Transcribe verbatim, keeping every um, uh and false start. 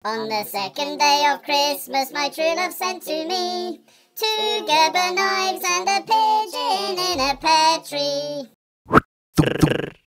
On the second day of Christmas, my true love sent to me two Gerber knives and a pigeon in a pear tree.